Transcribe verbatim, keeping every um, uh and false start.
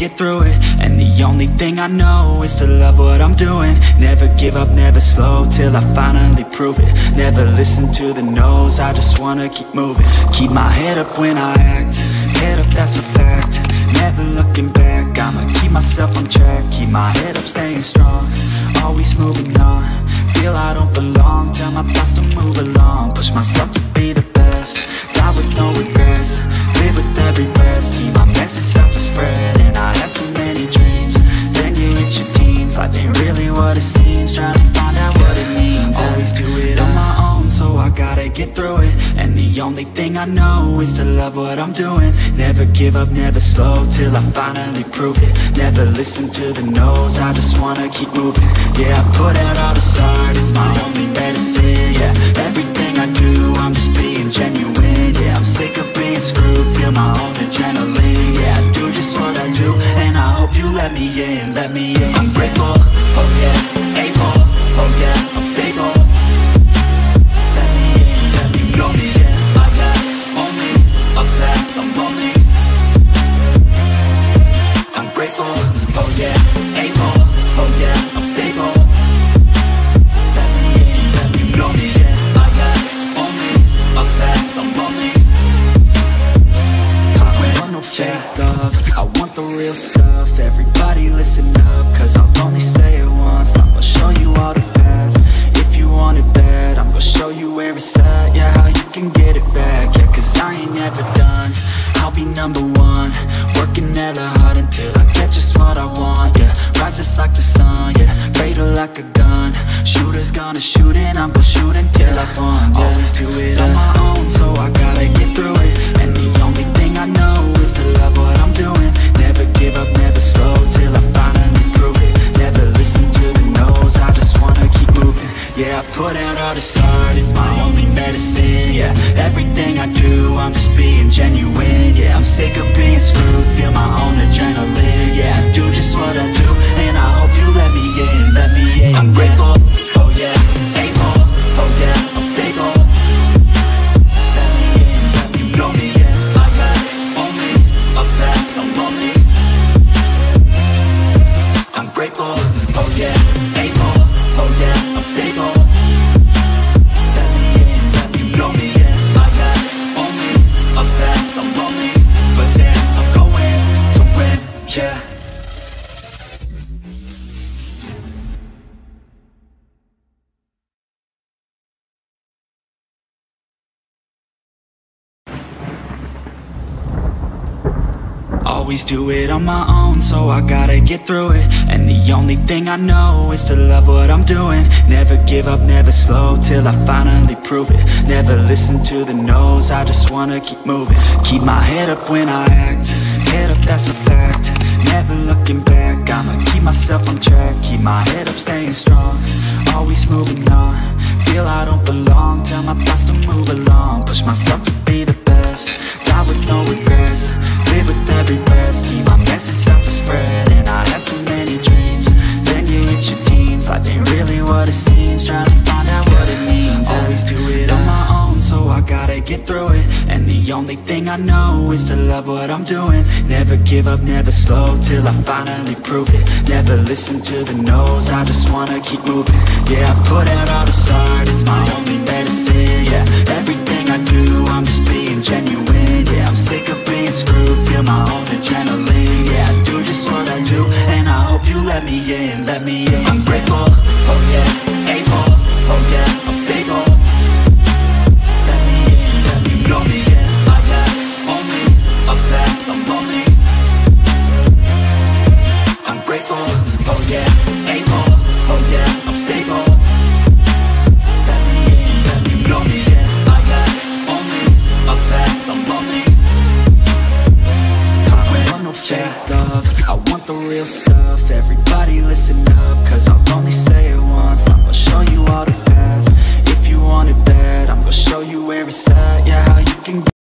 get through it. And the only thing I know is to love what I'm doing. Never give up, never slow, till I finally prove it. Never listen to the no's, I just wanna keep moving. Keep my head up when I act, head up, that's a fact. Never looking back, I'ma keep myself on track. Keep my head up, staying strong, always moving on. Feel I don't belong, tell my thoughts to move along. Push myself to be the best, die with no regrets. Live with every breath, see my message start to spread. And I had so many dreams, then you hit your teens. Life ain't really what it seems, try to find out what it means. Always do it on my own, so I gotta get through it. And the only thing I know is to love what I'm doing. Never give up, never slow, till I finally prove it. Never listen to the no's, I just wanna keep moving. Yeah, I put out all the art, it's my only medicine. Yeah, everything I do, I'm just being genuine. Yeah, I'm sick of being screwed, feel my own adrenaline. Yeah, I do just what I do, and I hope you let me in, let me in. I'm grateful, oh yeah, able, oh yeah, I'm stable. Let me in, let me know me, yeah, I got only a path, I'm lonely. I'm grateful, oh yeah, able, oh yeah, I'm stable. Let me in, let me know me, yeah, I got only a path, I'm lonely. I don't want no fake love, I want the real stuff. Everybody listen up, cause I'll only say it once. I'm gonna show you all the path, if you want it bad. I'm gonna show you where it's at, yeah, how you can get it back. Yeah, cause I ain't never done, I'll be number one. Working hella hard until I get just what I want, yeah. Rise just like the sun, yeah, fatal like a gun. Shooters gonna shoot and I'm gonna shoot until I won, yeah. Always do it on my own, so I gotta get through it. And the only thing I know is to love what I'm doing. Never give up, never slow, till I finally prove it. Never listen to the no's, I just wanna keep moving. Yeah, I put out all this art, it's my only medicine. Yeah, everything I do, I'm just being genuine. Yeah, I'm sick of being screwed, feel my own adrenaline. Yeah, I do just what I do, and I hope you let me in, let me in. I'm grateful, oh yeah, able, oh yeah, I'm stable. Let me in, let me know me, yeah, I got only a path, I'm lonely. I'm grateful, oh yeah, able, oh yeah, I'm stable. Let me in, let me know me, yeah, I got only a path, I'm lonely. But damn, I'm going to win, yeah. Always do it on my own, so I gotta get through it. And the only thing I know is to love what I'm doing. Never give up, never slow, till I finally prove it. Never listen to the no's, I just wanna keep moving. Keep my head up when I act, head up, that's a fact. Never looking back, I'ma keep myself on track. Keep my head up, staying strong, always moving on. Feel I don't belong, tell my thoughts to move along. Push myself to be the best, die with no regrets. Live with every breath, see my message start to spread. And I had so many dreams, then you hit your teens. Life ain't really what it seems, try to find out what it means. Always do it on my own, so I gotta get through it. And the only thing I know is to love what I'm doing. Never give up, never slow, till I finally prove it. Never listen to the no's, I just wanna keep moving. Yeah, I put out all the art, it's my only medicine. Yeah, everything I do, I'm just being genuine. Yeah, I'm sick of being screwed, feel my own adrenaline. Yeah, I do just what I do, and I hope you let me in, let me in. I'm grateful, oh yeah, able, oh yeah, I'm stable. Let me in, let me know me, yeah, I got only a path, I'm lonely. I'm grateful, oh yeah, able, oh yeah, I'm stable. Let me in, let me know me, yeah, I got only a path, I'm lonely. I don't want no fake love, I want the real stuff. Everybody listen up, cause I'll only say it once. I'm gonna show you all the path, if you want it bad. I'm gonna show you where it's at, yeah, how you can